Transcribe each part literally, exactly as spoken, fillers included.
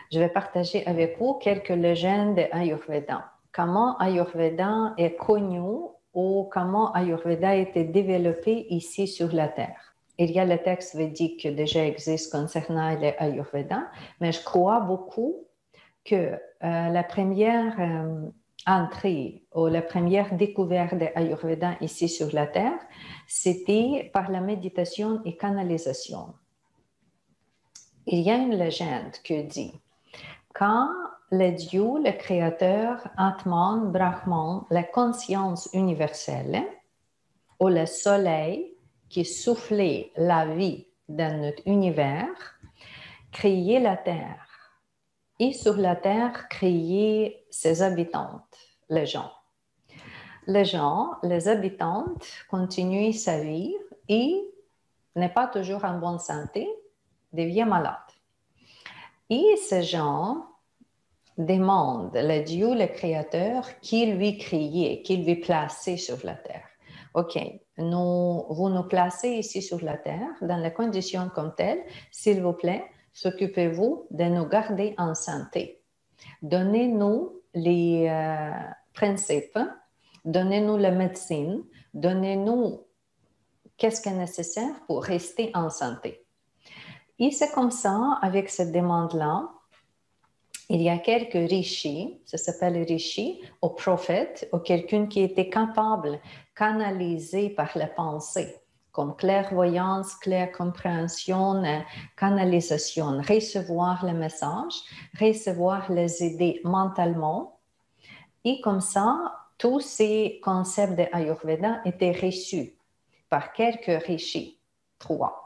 Je vais partager avec vous quelques légendes Ayurveda. Comment Ayurveda est connu ou comment Ayurveda a été développé ici sur la Terre. Il y a le texte védique qui déjà existe concernant l'Ayurveda, mais je crois beaucoup que euh, la première euh, entrée ou la première découverte de Ayurveda ici sur la Terre, c'était par la méditation et canalisation. Il y a une légende qui dit quand le Dieu, le Créateur, Atman, Brahman, la conscience universelle, ou le soleil qui soufflait la vie dans notre univers, créait la Terre. Et sur la Terre, créait ses habitantes, les gens. Les gens, les habitantes, continuent sa vie et n'est pas toujours en bonne santé, devient malade. Et ces gens demande le Dieu, le Créateur, qui lui créait, qui lui plaçait sur la terre. OK, nous, vous nous placez ici sur la terre, dans les conditions comme telles, s'il vous plaît, s'occupez-vous de nous garder en santé. Donnez-nous les euh, principes, donnez-nous la médecine, donnez-nous qu'est-ce qui est nécessaire pour rester en santé. Et c'est comme ça, avec cette demande-là, il y a quelques rishis, ça s'appelle rishi, ou prophètes, ou quelqu'un qui était capable, canalisé par la pensée, comme clairvoyance, claire compréhension, canalisation, recevoir le message, recevoir les idées mentalement. Et comme ça, tous ces concepts de Ayurveda étaient reçus par quelques rishis, trois.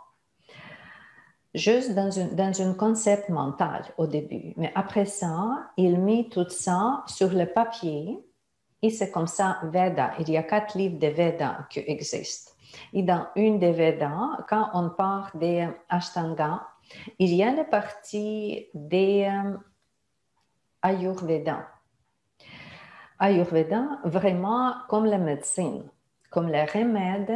Juste dans un dans un concept mental au début. Mais après ça, il met tout ça sur le papier et c'est comme ça Veda. Il y a quatre livres de Veda qui existent. Et dans une des Vedas, quand on parle des Ashtanga, il y a la partie des Ayurveda. Ayurveda, vraiment comme la médecine, comme le remède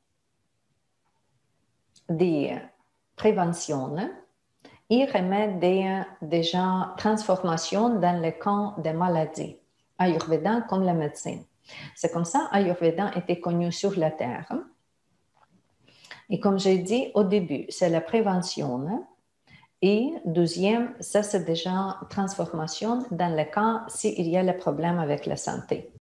des prévention et remettre des, déjà transformations dans le camp des maladies. Ayurveda comme la médecine. C'est comme ça Ayurveda était connu sur la Terre. Et comme j'ai dit au début, c'est la prévention. Et deuxième, ça c'est déjà transformation dans le cas s'il y a le problème avec la santé.